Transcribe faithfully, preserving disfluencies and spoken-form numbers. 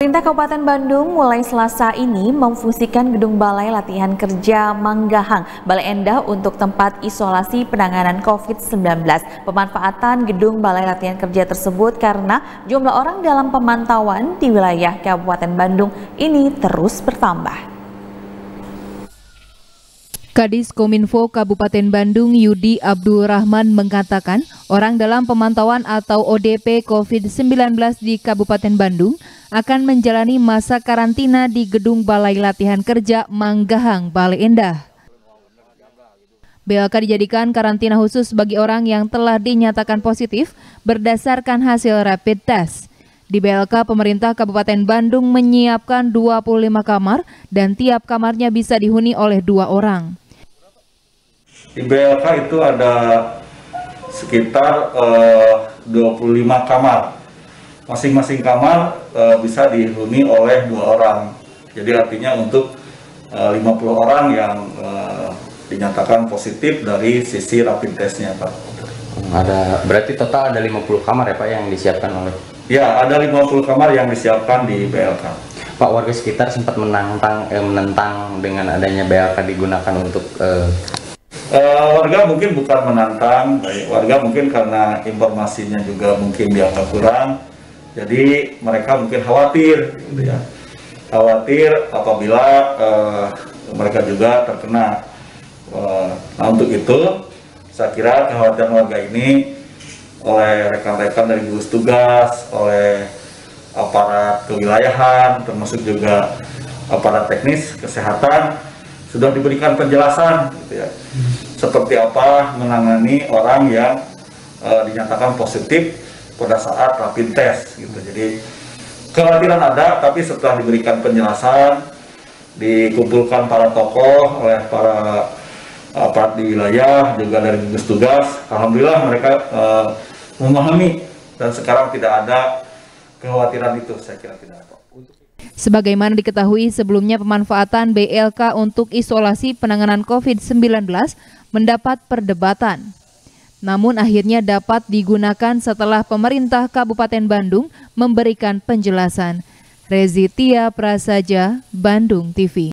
Pemerintah Kabupaten Bandung mulai Selasa ini memfungsikan Gedung Balai Latihan Kerja Manggahang, Balai Endah untuk tempat isolasi penanganan COVID sembilan belas. Pemanfaatan Gedung Balai Latihan Kerja tersebut karena jumlah orang dalam pemantauan di wilayah Kabupaten Bandung ini terus bertambah. Kadis Kominfo Kabupaten Bandung Yudi Abdul Rahman mengatakan orang dalam pemantauan atau O D P COVID sembilan belas di Kabupaten Bandung akan menjalani masa karantina di Gedung Balai Latihan Kerja Manggahang, Balai Endah. B L K dijadikan karantina khusus bagi orang yang telah dinyatakan positif berdasarkan hasil rapid test. Di B L K, pemerintah Kabupaten Bandung menyiapkan dua puluh lima kamar dan tiap kamarnya bisa dihuni oleh dua orang. Di B L K itu ada sekitar eh, dua puluh lima kamar. Masing-masing kamar eh, bisa dihuni oleh dua orang. Jadi artinya untuk eh, lima puluh orang yang eh, dinyatakan positif dari sisi rapid testnya, Pak. Ada, berarti total ada lima puluh kamar ya Pak yang disiapkan oleh? Ya, ada lima puluh kamar yang disiapkan di B L K. Pak, warga sekitar sempat menantang, eh, menentang dengan adanya B L K digunakan untuk eh, Uh, warga mungkin bukan menantang, warga mungkin karena informasinya juga mungkin dianggap kurang, jadi mereka mungkin khawatir, gitu ya, khawatir apabila uh, mereka juga terkena. Uh, nah untuk itu, saya kira kekhawatiran warga ini oleh rekan-rekan dari gugus tugas, oleh aparat kewilayahan, termasuk juga aparat teknis kesehatan, sudah diberikan penjelasan, gitu ya, seperti apa menangani orang yang e, dinyatakan positif pada saat rapid test, gitu. Jadi kekhawatiran ada, tapi setelah diberikan penjelasan, dikumpulkan para tokoh oleh para aparat di wilayah, juga dari gugus tugas, alhamdulillah mereka e, memahami dan sekarang tidak ada kekhawatiran itu, saya kira tidak ada. Sebagaimana diketahui sebelumnya, pemanfaatan B L K untuk isolasi penanganan COVID sembilan belas mendapat perdebatan. Namun akhirnya dapat digunakan setelah pemerintah Kabupaten Bandung memberikan penjelasan. Rezitia Prasaja, Bandung T V.